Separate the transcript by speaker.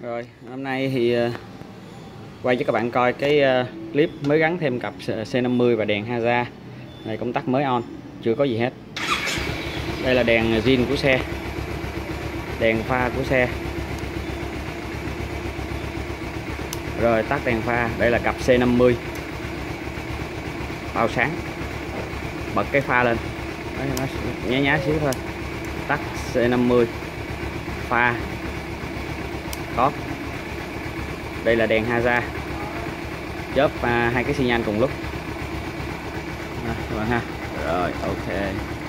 Speaker 1: Rồi, hôm nay thì quay cho các bạn coi cái clip mới gắn thêm cặp C50 và đèn Haza. Này công tắc mới on, chưa có gì hết. Đây là đèn zin của xe, đèn pha của xe. Rồi tắt đèn pha, đây là cặp C50 bao sáng. Bật cái pha lên, nó nhá nhá xíu thôi. Tắt C50, pha có. Đây là đèn Haza, chớp hai cái xi nhan cùng lúc. Rồi ha. Rồi ok.